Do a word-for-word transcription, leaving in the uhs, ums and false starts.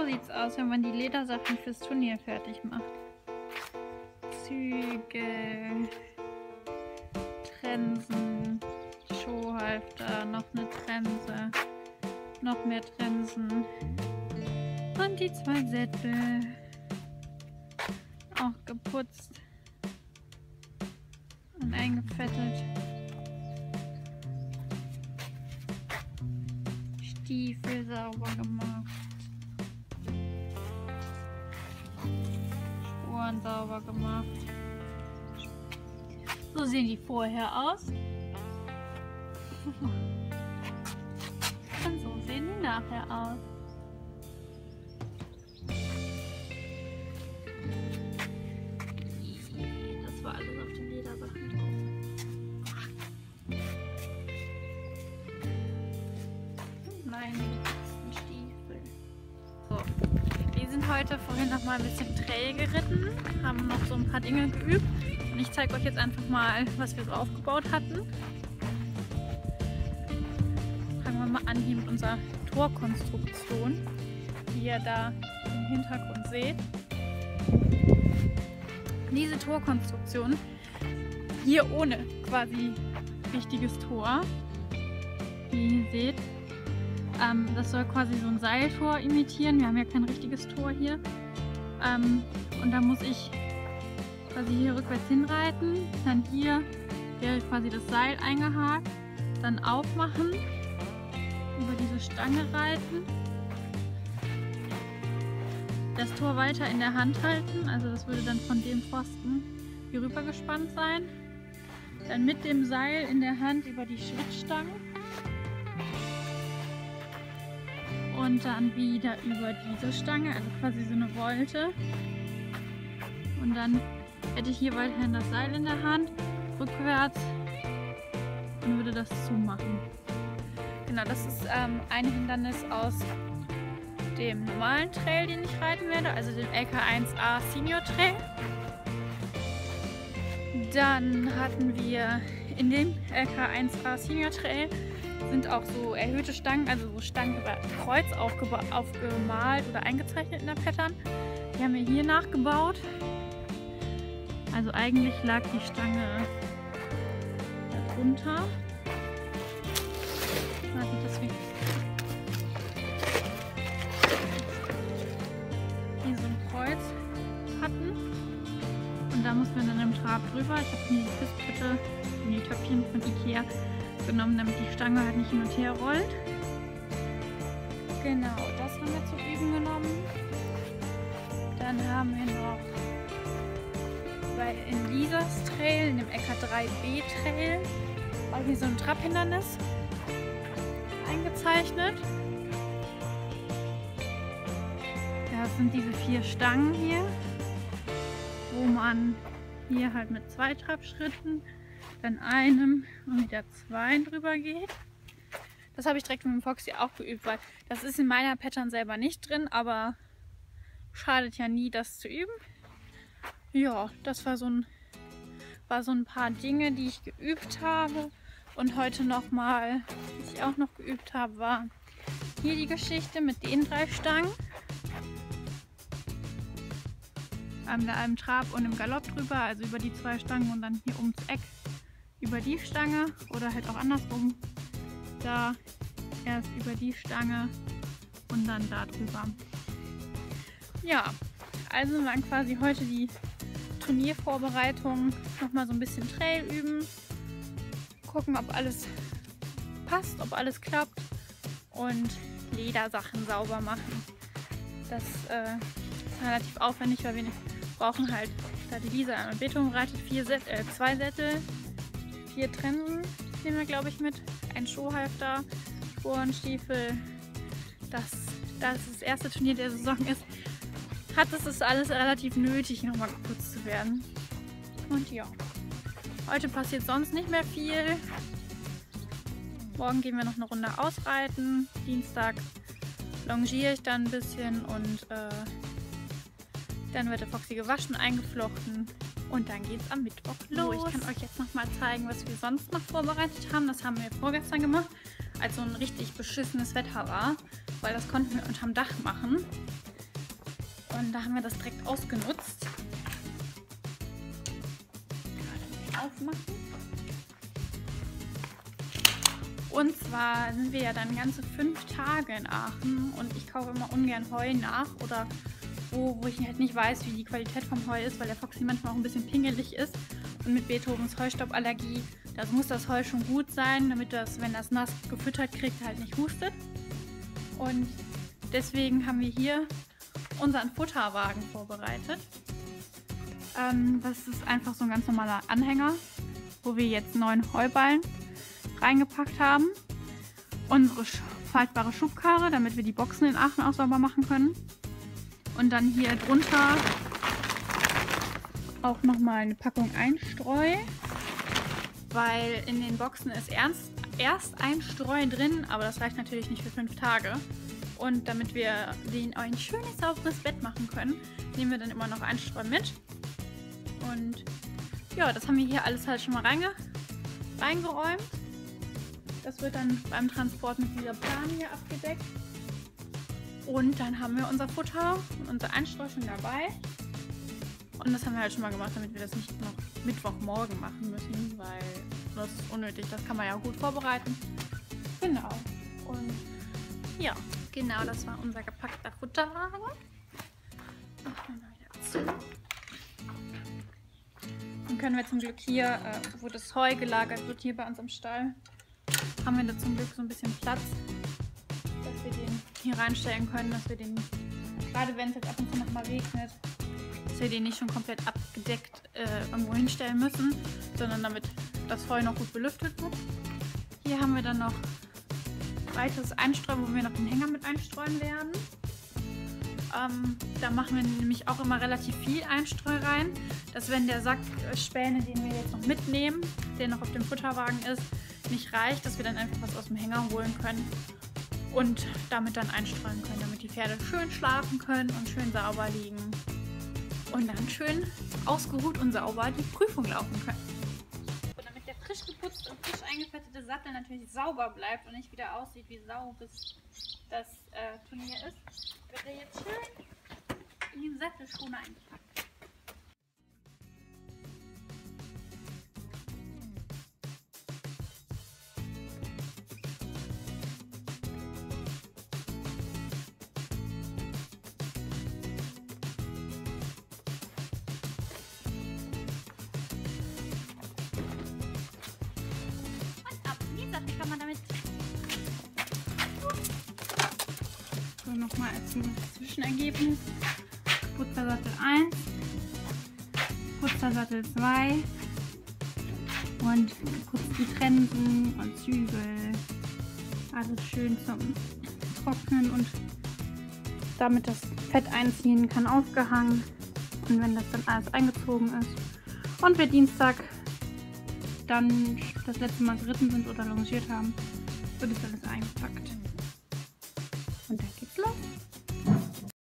sieht's aus, wenn man die Ledersachen fürs Turnier fertig macht. Zügel, Trensen, Schuhhalfter, noch eine Trense, noch mehr Trensen und die zwei Sättel. Auch geputzt und eingefettet. Stiefel sauber gemacht. Spuren sauber gemacht. So sehen die vorher aus. Und so sehen die nachher aus. Das war alles auf den Ledersachen drauf. Meine letzten Stiefel. So, wir sind heute vorhin noch mal ein bisschen Trail geritten, haben noch so ein paar Dinge geübt und ich zeige euch jetzt einfach mal, was wir so aufgebaut hatten. Fangen wir mal an hier mit unserer Torkonstruktion, die ihr da im Hintergrund seht. Diese Torkonstruktion hier ohne quasi richtiges Tor, wie ihr seht. Ähm, das soll quasi so ein Seiltor imitieren. Wir haben ja kein richtiges Tor hier. Ähm, und da muss ich quasi hier rückwärts hinreiten. Dann hier wäre quasi das Seil eingehakt. Dann aufmachen. Über diese Stange reiten. Das Tor weiter in der Hand halten. Also das würde dann von dem Pfosten hier rüber gespannt sein. Dann mit dem Seil in der Hand über die Schlitzstange. Und dann wieder über diese Stange, also quasi so eine Volte. Und dann hätte ich hier weiterhin das Seil in der Hand, rückwärts und würde das zumachen. Genau, das ist ähm, ein Hindernis aus dem normalen Trail, den ich reiten werde, also dem L K eins A Senior Trail. Dann hatten wir in dem L K eins A Senior Trail sind auch so erhöhte Stangen, also so Stangen über Kreuz aufgemalt oder eingezeichnet in der Pattern. Die haben wir hier nachgebaut. Also eigentlich lag die Stange darunter. Also dass wir hier so ein Kreuz hatten. Und da mussten wir dann im Trab drüber. Ich habe hier die Fistbitte und die Töpfchen von Ikea genommen, damit die Stange halt nicht hin und her rollt. Genau, das haben wir zum Üben genommen. Dann haben wir noch bei in Lisas Trail, in dem L K drei B Trail, war hier so ein Trabhindernis eingezeichnet. Das sind diese vier Stangen hier, wo man hier halt mit zwei Trabschritten, dann einem und wieder zwei drüber geht. Das habe ich direkt mit dem Foxy auch geübt, weil das ist in meiner Pattern selber nicht drin, aber schadet ja nie, das zu üben. Ja, das war so ein, war so ein paar Dinge, die ich geübt habe. Und heute nochmal, was ich auch noch geübt habe, war hier die Geschichte mit den drei Stangen. Ähm, da einem Trab und im Galopp drüber, also über die zwei Stangen und dann hier ums Eck über die Stange oder halt auch andersrum. Da erst über die Stange und dann da drüber. Ja, also waren quasi heute die Turniervorbereitung. Nochmal so ein bisschen Trail üben. Gucken, ob alles passt, ob alles klappt. Und Ledersachen sauber machen. Das äh, ist relativ aufwendig, weil wir brauchen halt, da die Lisa einmal Beton reitet, vier Set, äh, zwei Sättel, vier Trensen nehmen wir, glaube ich, mit. Ein Schuhhalfter, Spuren, Stiefel. Das, das das erste Turnier der Saison ist, hat es ist alles relativ nötig, nochmal geputzt zu werden. Und ja, heute passiert sonst nicht mehr viel. Morgen gehen wir noch eine Runde ausreiten. Dienstag longiere ich dann ein bisschen und äh, dann wird der Foxy gewaschen, eingeflochten und dann geht es am Mittwoch los. So, ich kann euch jetzt noch mal zeigen, was wir sonst noch vorbereitet haben. Das haben wir vorgestern gemacht, als so ein richtig beschissenes Wetter war, weil das konnten wir unterm Dach machen. Und da haben wir das direkt ausgenutzt. Aufmachen. Und zwar sind wir ja dann ganze fünf Tage in Aachen und ich kaufe immer ungern Heu nach oder wo, wo ich halt nicht weiß, wie die Qualität vom Heu ist, weil der Foxy manchmal auch ein bisschen pingelig ist. Und mit Beethovens Heustauballergie, das muss das Heu schon gut sein, damit das, wenn das nass gefüttert kriegt, halt nicht hustet. Und deswegen haben wir hier unseren Futterwagen vorbereitet. Ähm, das ist einfach so ein ganz normaler Anhänger, wo wir jetzt neun Heuballen reingepackt haben. Unsere faltbare Schubkarre, damit wir die Boxen in Aachen auch sauber machen können. Und dann hier drunter auch nochmal eine Packung Einstreu, weil in den Boxen ist erst, erst Einstreu drin, aber das reicht natürlich nicht für fünf Tage. Und damit wir denen auch ein schönes, sauberes Bett machen können, nehmen wir dann immer noch Einstreu mit. Und ja, das haben wir hier alles halt schon mal reinge reingeräumt. Das wird dann beim Transport mit dieser Plane hier abgedeckt. Und dann haben wir unser Futter und unser Einstreu schon dabei. Und das haben wir halt schon mal gemacht, damit wir das nicht noch Mittwochmorgen machen müssen, weil das ist unnötig. Das kann man ja gut vorbereiten. Genau. Und ja, genau, das war unser gepackter Futterwagen. Machen wir mal wieder zu. Dann können wir zum Glück hier, äh, wo das Heu gelagert wird, hier bei uns im Stall, haben wir da zum Glück so ein bisschen Platz, dass wir den hier reinstellen können, dass wir den, gerade wenn es jetzt ab und zu noch mal regnet, dass wir den nicht schon komplett abgedeckt äh, irgendwo hinstellen müssen, sondern damit das Heu noch gut belüftet wird. Hier haben wir dann noch weiteres Einstreu, wo wir noch den Hänger mit einstreuen werden. Ähm, da machen wir nämlich auch immer relativ viel Einstreu rein, dass wenn der Sack Späne, den wir jetzt noch mitnehmen, der noch auf dem Futterwagen ist, nicht reicht, dass wir dann einfach was aus dem Hänger holen können und damit dann einstreuen können, damit die Pferde schön schlafen können und schön sauber liegen und dann schön ausgeruht und sauber die Prüfung laufen können. Und damit der frisch geputzte und frisch eingefettete Sattel natürlich sauber bleibt und nicht wieder aussieht wie Sau, bis das äh, Turnier ist, wird er jetzt schön in den Sattelschoner eingepackt. Kann man damit so nochmal als Zwischenergebnis: Putzersattel eins, Putzersattel zwei und putzt die Trensen und Zügel. Alles schön zum Trocknen und damit das Fett einziehen kann aufgehangen. Und wenn das dann alles eingezogen ist und wir Dienstag dann das letzte Mal geritten sind oder longiert haben, wird es alles eingepackt.